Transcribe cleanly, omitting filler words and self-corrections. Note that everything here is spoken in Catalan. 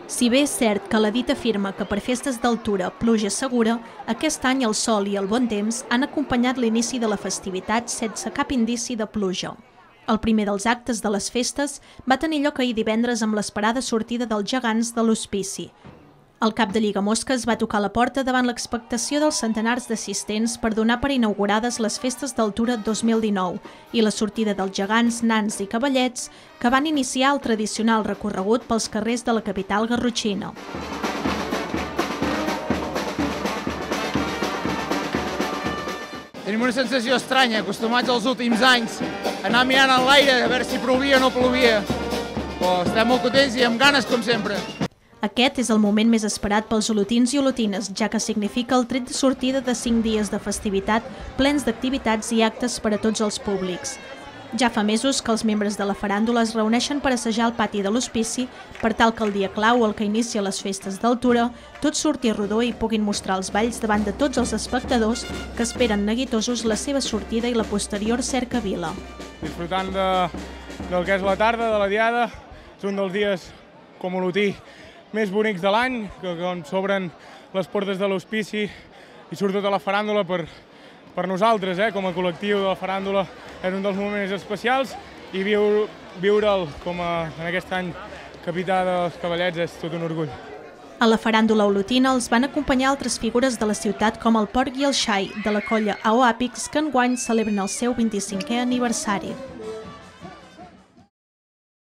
Si bé és cert que la dita afirma que per festes d'altura pluja segura, aquest any el sol i el bon temps han acompanyat l'inici de la festivitat sense cap indici de pluja. El primer dels actes de les festes va tenir lloc ahir divendres amb l'esperada sortida dels gegants de l'hospici. El cap de Lligamosques va tocar la porta davant l'expectació dels centenars d'assistents per donar per inaugurades les festes d'altura 2019 i la sortida dels gegants, nans i cavallets que van iniciar el tradicional recorregut pels carrers de la capital garrotxina. Tenim una sensació estranya, acostumats als últims anys a anar mirant en l'aire a veure si plovia o no plovia. Però estem molt contents i amb ganes, com sempre. Aquest és el moment més esperat pels olotins i olotines, ja que significa el tret de sortida de 5 dies de festivitat plens d'activitats i actes per a tots els públics. Ja fa mesos que els membres de la faràndula es reuneixen per assajar el pati de l'hospici per tal que el dia clau, el que inicia les festes d'altura, tot surti rodó i puguin mostrar els balls davant de tots els espectadors que esperen neguitosos la seva sortida i la posterior cercavila. Disfrutant del que és la tarda, de la diada, és un dels dies com olotí més bonics de l'any, on s'obren les portes de l'hospici i surt tota la faràndula per nosaltres, com a col·lectiu de la faràndula. És un dels moments especials i viure'l com en aquest any capità dels cavallets és tot un orgull. A la faràndula olotina els van acompanyar altres figures de la ciutat com el Porc i el Xai, de la colla AO Àpics, que enguany celebren el seu 25è aniversari.